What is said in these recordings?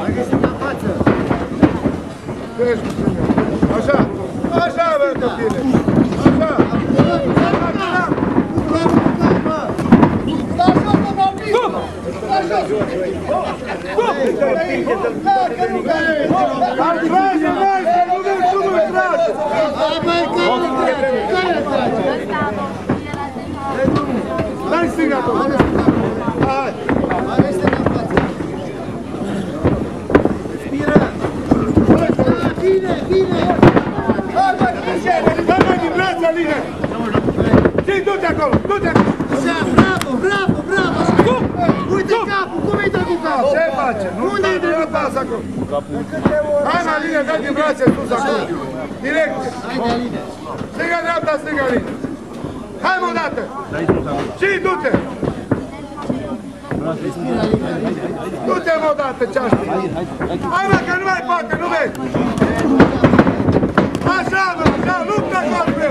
Așa! Așa, bă, copile! Așa! Dai stânga acolo! Hai! Respira! Bine, bine! Hai mai din braț, Aline! Zi, du-te acolo, du-te acolo! Așa, bravo, bravo, bravo! Uite capul, cum intră cu capul? Ce face? Unde intră cu pas acolo? Hai, Aline, dă din brațe sus acolo! Direct! Haide, Aline! Stânga, dreapta, stânga, Aline! Hai, mă, dată! Și du-te! Respira, Aline! Du-te, mă, dată, ce-aș fi! Hai, mă, că nu mai poate, nu vezi! Așa, mă, așa, luptă acolo cu el!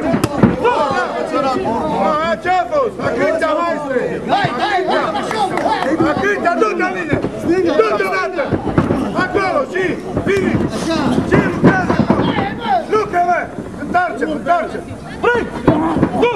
Ce-a fost? A câtea, maestre! Hai, hai, hai! A câtea, du-te, Aline! Du-te, dată! Acolo, și, vine! Și, lucrează acolo! Lucre, mă! Întoarce, întoarce! Brâi! Du!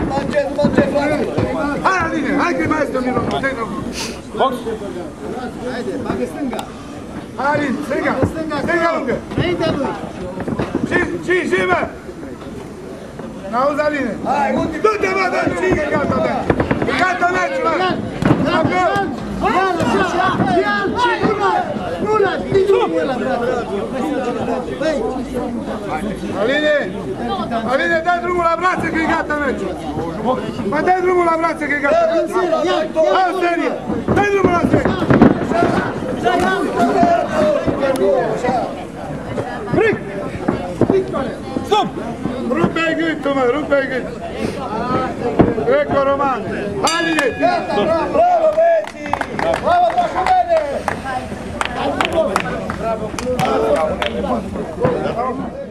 Hai, Aline, hai că-i maestru minunat, dă-i drumul! Haide, bagă stânga! Hai, Aline, stânga! Stânga lungă! Înaintea lui! Și, mă! N-auzi, Aline? Hai, du-te, mă, dă-i drumul, că e gata meci! E gata meci, mă! Acolo! Ia-l așa! Ia-l! Nu lași! Nici nu e la braț! Băi! Aline, dai drumul la brațe că e gata meciul! Mă, dai drumul la brațe că e gata meciul! Hai, în serie! Dai drumul la serie! Bric! Stop! Rupe-i gâtul, mă, rupe-i gâtul! Greco-romane! Hai, Aline! Bravo, băieții! Bravo, Brașovene! Bravo!